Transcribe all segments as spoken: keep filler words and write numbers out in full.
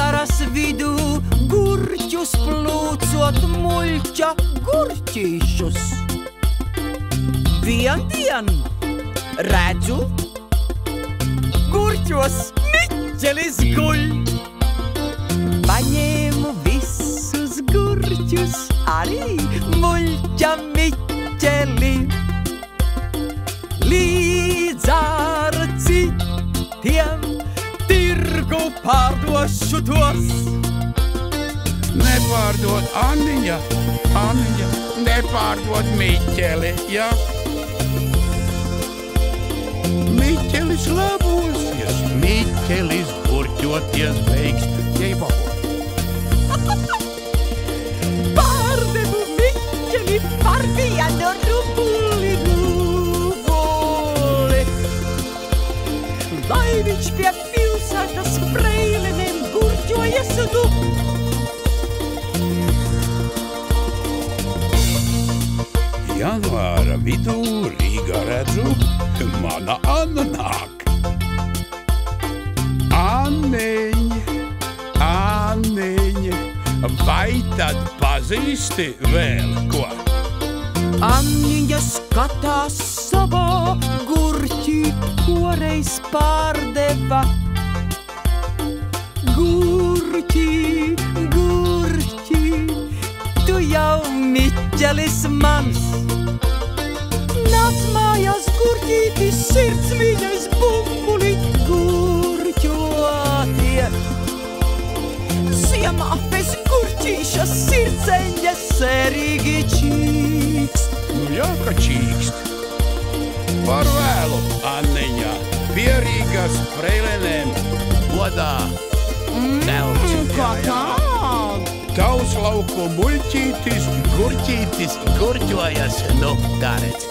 Vasaras vidū gurķus plūcot muļķa gurķīšus. Vien dien redzu, gurķos Miķelis guļ. Paņēmu visus gurķus, arī muļķa Miķeli. Līdz ar citiem tirgu pārdošu tos. Nepārdod Anniņa, Anniņa, nepārdod Miķeli, ja? Miķelis labosies, Miķelis gurķoties beigs, jei babo. Pārdevu Miķeli par vienu rubuli, rubuli. Lai viņš pie pilsētas freilenēm gurķojas nu. Janvāra vidū Rīgā redzu, mana Anna nāk. Anniņ, Anniņ, vai tad pazīsti vēl ko? Anniņa skatās savā gurķī, ko reiz pārdeva. Gurķī, gurķī, tu jau Miķelis mans. Nāc mājās gurķītis, sirds viņais bumbuli gurķotie. Ziemā pēc gurķīša sirdsēņa serīgi čīkst. Nu jā, ka čīkst. Par vēlu, Anniņa, pie Rīgas freilenēm godā. Mm, kā tā? Tavs lauku muļķītis, gurķītis, gurķojas, nu tā redz.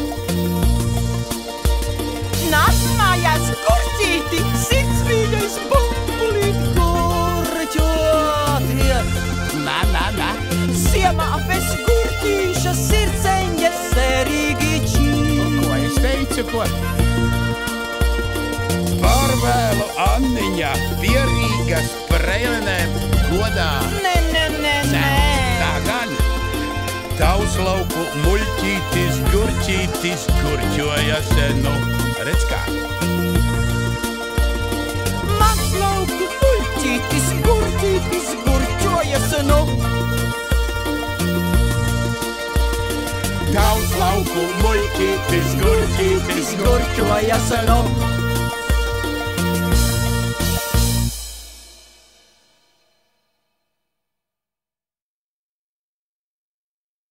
Nāc mājās gurķīti, sirds viņais bumbulīt gurķotie. Nā, nā, nā. Ziemā pēc gurķīša sirdsēņa serīgi čīkst. Ko es teicu, ko? Par vēlu, Anniņa, pie Rīgas freilenēm godā. Nē, nē, nē, nē. Tā gan. Tavs lauku muļķītis, gurķītis, gurķojas, nu, redz kā. Mans lauku muļķītis, gurķītis, gurķojas, nu. Tavs lauku muļķītis, gurķītis, Gurķojas, nu.